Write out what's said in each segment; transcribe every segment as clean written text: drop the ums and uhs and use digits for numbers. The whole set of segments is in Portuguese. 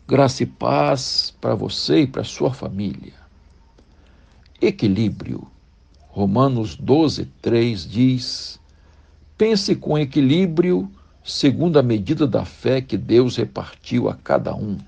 Graça e paz para você e para sua família. Equilíbrio. Romanos 12:3 diz: pense com equilíbrio segundo a medida da fé que Deus repartiu a cada um.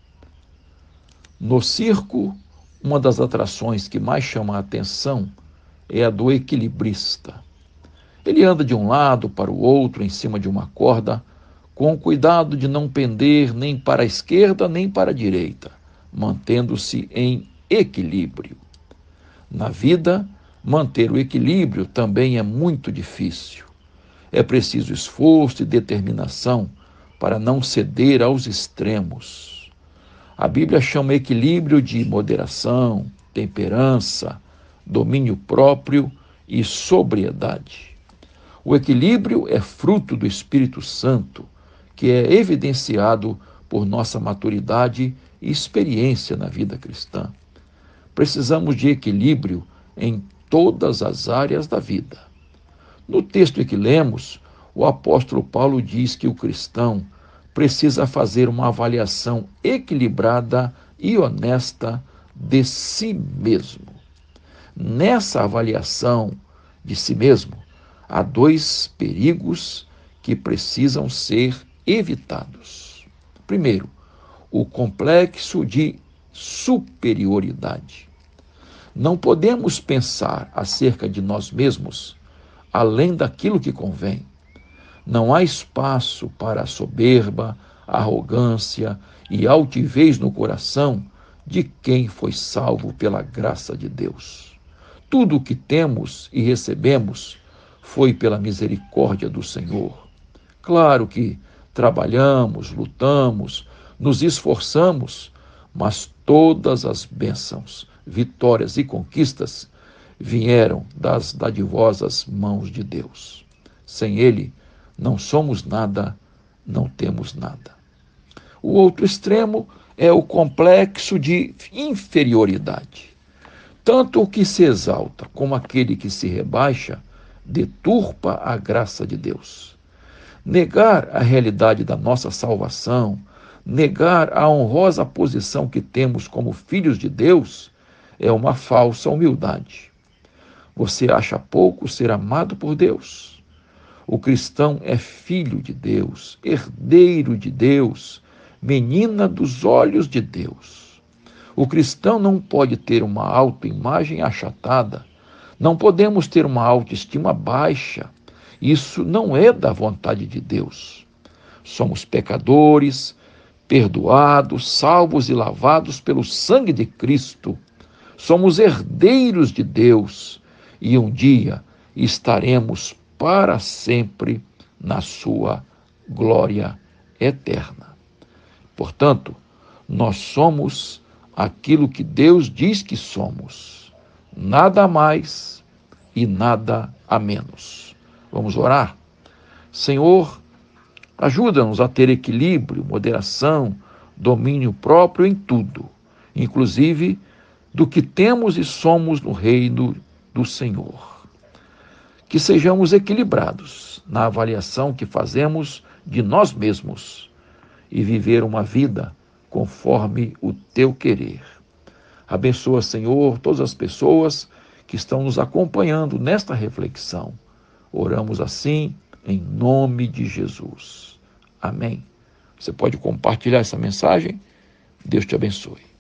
No circo, uma das atrações que mais chama a atenção é a do equilibrista. Ele anda de um lado para o outro em cima de uma corda, com o cuidado de não pender nem para a esquerda nem para a direita, mantendo-se em equilíbrio. Na vida, manter o equilíbrio também é muito difícil. É preciso esforço e determinação para não ceder aos extremos. A Bíblia chama equilíbrio de moderação, temperança, domínio próprio e sobriedade. O equilíbrio é fruto do Espírito Santo, que é evidenciado por nossa maturidade e experiência na vida cristã. Precisamos de equilíbrio em todas as áreas da vida. No texto que lemos, o apóstolo Paulo diz que o cristão precisa fazer uma avaliação equilibrada e honesta de si mesmo. Nessa avaliação de si mesmo, há dois perigos que precisam ser evitados. Primeiro, o complexo de superioridade. Não podemos pensar acerca de nós mesmos além daquilo que convém. Não há espaço para a soberba, arrogância e altivez no coração de quem foi salvo pela graça de Deus. Tudo o que temos e recebemos foi pela misericórdia do Senhor. Claro que trabalhamos, lutamos, nos esforçamos, mas todas as bênçãos, vitórias e conquistas vieram das dadivosas mãos de Deus. Sem Ele, não somos nada, não temos nada. O outro extremo é o complexo de inferioridade. Tanto o que se exalta como aquele que se rebaixa deturpa a graça de Deus. Negar a realidade da nossa salvação, negar a honrosa posição que temos como filhos de Deus, é uma falsa humildade. Você acha pouco ser amado por Deus? O cristão é filho de Deus, herdeiro de Deus, menina dos olhos de Deus. O cristão não pode ter uma autoimagem achatada, não podemos ter uma autoestima baixa. Isso não é da vontade de Deus. Somos pecadores, perdoados, salvos e lavados pelo sangue de Cristo. Somos herdeiros de Deus e um dia estaremos para sempre na sua glória eterna. Portanto, nós somos aquilo que Deus diz que somos, nada a mais e nada a menos. Vamos orar? Senhor, ajuda-nos a ter equilíbrio, moderação, domínio próprio em tudo, inclusive do que temos e somos no reino do Senhor. Que sejamos equilibrados na avaliação que fazemos de nós mesmos e viver uma vida conforme o teu querer. Abençoa, Senhor, todas as pessoas que estão nos acompanhando nesta reflexão. Oramos assim em nome de Jesus. Amém. Você pode compartilhar essa mensagem? Deus te abençoe.